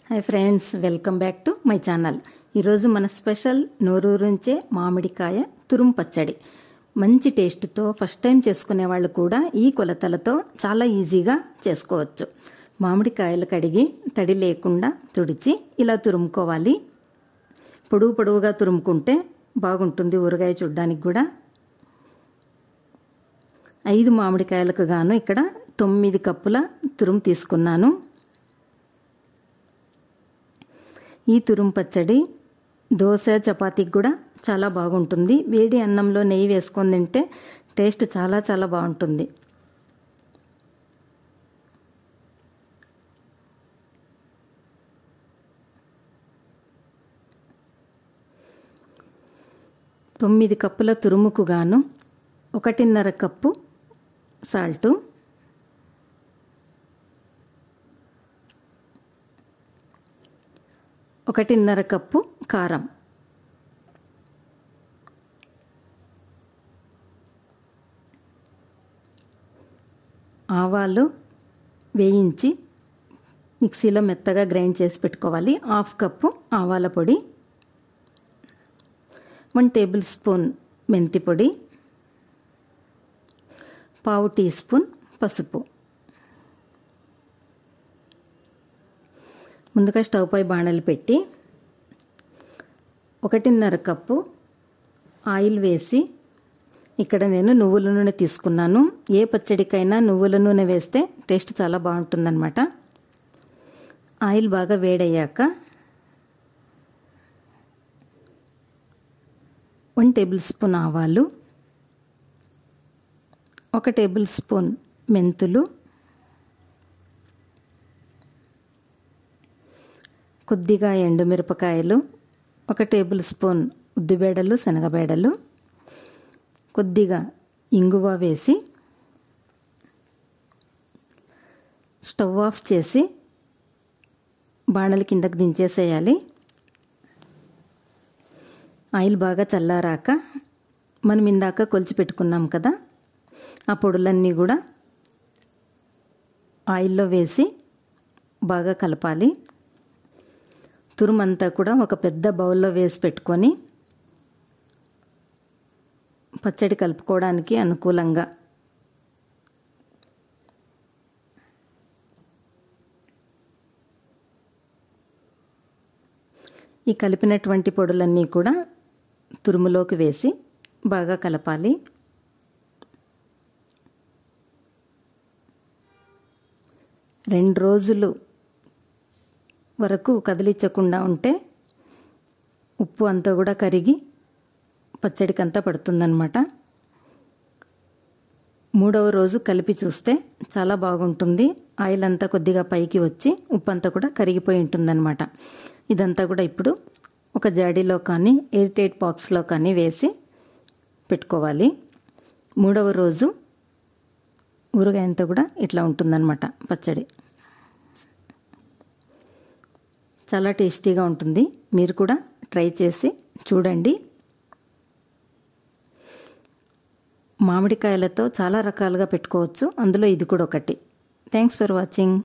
Hi friends, welcome back to my channel. ఈరోజు మన special నోరూరుంచే మామిడికాయ తురుము పచ్చడి. మంచి టేస్ట్తో ఫస్ట్ టైం చేసుకునే వాళ్ళు కూడా ఈ కొలతలతో చాలా ఈజీగా చేసుకోవచ్చు. మామిడికాయలు కడిగి తడి లేకుండా తుడిచి ఇలా తురుముకోవాలి. పొడుగుగా తురుముకుంటే బాగుంటుంది ఊరగాయ చూడడానికి కూడా. 5 మామిడికాయలకు గాను ఇక్కడ 9 కప్పుల తురుము తీసుకున్నాను. ఈ తురుము పచ్చడి దోశ చపాతీకి కూడా చాలా బాగుంటుంది. వేడి అన్నంలో నెయ్యి వేసుకొని తింటే టేస్ట్ చాలా చాలా బాగుంటుంది. తొమ్మిది కప్పుల తురుముకు గాను 1.5 కప్పు సాల్టు, 1.5 కప్పు కారం, ఆవాలు వేయించి మిక్సీలో మెత్తగా గ్రైండ్ చేసి పెట్టుకోవాలి. 1/2 కప్పు ఆవాల పొడి, 1 టేబుల్ స్పూన్ మెంతి పొడి, 1/2 టీ స్పూన్ పసుపు. ముందుగా స్టవ్ పై బాణలు పెట్టి 1.5 కప్పు ఆయిల్ వేసి, ఇక్కడ నేను నువ్వుల నూనె తీసుకున్నాను. ఏ పచ్చడికైనా నువ్వుల నూనె వేస్తే టేస్ట్ చాలా బాగుంటుందన్నమాట. ఆయిల్ బాగా వేడయ్యాక 1 టేబుల్ స్పూన్ ఆవాలు, 1 టేబుల్ స్పూన్ మెంతులు, కొద్దిగా ఎండుమిరపకాయలు, 1 టేబుల్ స్పూన్ ఉద్దిబేడలు శనగబేడలు, కొద్దిగా ఇంగువ వేసి స్టవ్ ఆఫ్ చేసి బాణలి కిందకి దించేసేయాలి. ఆయిల్ బాగా చల్లారాక మనం ఇందాక కొలిచి పెట్టుకున్నాం కదా, ఆ పొడులన్నీ కూడా ఆయిల్లో వేసి బాగా కలపాలి. తురుమంతా కూడా ఒక పెద్ద బౌల్లో వేసి పెట్టుకొని పచ్చడి కలుపుకోవడానికి అనుకూలంగా ఈ కలిపినటువంటి పొడులన్నీ కూడా తురుములోకి వేసి బాగా కలపాలి. రెండు రోజులు వరకు కదిలించకుండా ఉంటే ఉప్పు అంతా కూడా కరిగి పచ్చడికి అంతా పడుతుందన్నమాట. 3వ రోజు కలిపి చూస్తే చాలా బాగుంటుంది. ఆయిల్ అంతా కొద్దిగా పైకి వచ్చి ఉప్పు అంతా కూడా కరిగిపోయి ఉంటుందన్నమాట. ఇదంతా కూడా ఇప్పుడు ఒక జాడీలో కానీ ఎయిర్ టైట్ బాక్స్లో కానీ వేసి పెట్టుకోవాలి. 3వ రోజు ఊరగాయ అంతా కూడా ఇట్లా ఉంటుందన్నమాట పచ్చడి. చాలా టేస్టీగా ఉంటుంది. మీరు కూడా ట్రై చేసి చూడండి. మామిడికాయలతో చాలా రకాలుగా పెట్టుకోవచ్చు, అందులో ఇది కూడా ఒకటి. Thanks for watching.